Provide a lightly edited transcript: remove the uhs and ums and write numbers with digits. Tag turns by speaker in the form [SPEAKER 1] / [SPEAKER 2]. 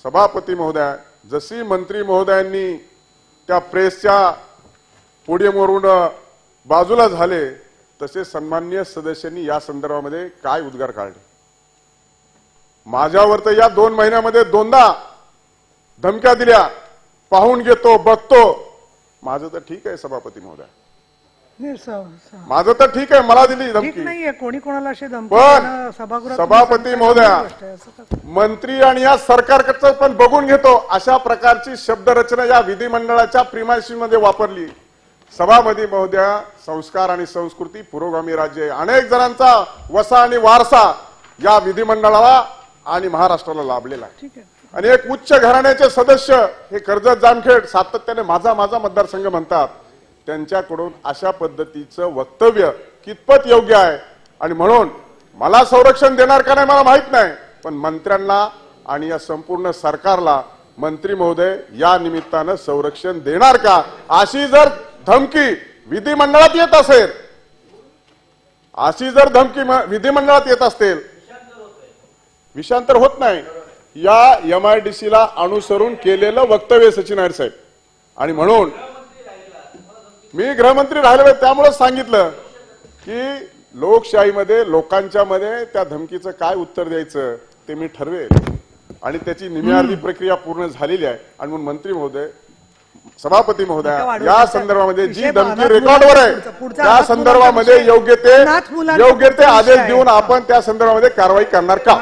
[SPEAKER 1] सभापती महोदय, जशी मंत्री महोदयांनी त्या प्रेसच्या पोडियमवरून बाजूला झाले तसे सन्माननीय सदस्यांनी या संदर्भामध्ये काय उद्गार काढले? माझ्यावर तर या 2 महिन्यामध्ये 2दा धमक्या दिल्या, पाहून घेतो बघतो। माझं तर ठीक आहे सभापती महोदय, माझं तर ठीक आहे, मला दिली धमकी
[SPEAKER 2] नाहीये, कोणी कोणाला अशी धमकी
[SPEAKER 1] पण
[SPEAKER 2] सभागृहात
[SPEAKER 1] सभापती महोदय, मंत्री आणि या सरकारकडचं पण बघून घेतो अशा प्रकारची शब्दरचना या विधिमंडळाच्या प्रिमायसिस मध्ये वापरली। सभापती महोदय, संस्कार आणि संस्कृती पुरोगामी राज्य आहे, अनेक जणांचा वसा आणि वारसा या विधिमंडळाला आणि महाराष्ट्राला लाभलेला आहे। आणि एक उच्च घराण्याचे सदस्य हे कर्जत जामखेड सातत्याने माझा माझा मतदारसंघ म्हणतात, त्यांच्याकडून अशा पद्धतीचं वक्तव्य कितपत योग्य आहे? आणि म्हणून मला संरक्षण देणार का नाही मला माहित नाही, पण मंत्र्यांना आणि या संपूर्ण सरकारला मंत्री महोदय या निमित्तानं संरक्षण देणार का? अशी जर धमकी विधिमंडळात येत असेल, अशी जर धमकी विधिमंडळात येत असेल, विषांतर होत नाही, या MIDC ला अनुसरून केलेलं वक्तव्य सचिन नायर साहेब। आणि म्हणून मी गृहमंत्री राहिले, त्यामुळे सांगितलं की लोकशाहीमध्ये लोकांच्या मध्ये त्या धमकीचं काय उत्तर द्यायचं ते मी ठरवेल आणि त्याची निम्यार्धी प्रक्रिया पूर्ण झालेली आहे। आणि म्हणून मंत्री महोदय, सभापती महोदय, या संदर्भामध्ये जी धमकी रेकॉर्डवर आहे त्या संदर्भामध्ये योग्य ते आदेश देऊन आपण त्या संदर्भामध्ये कारवाई करणार का?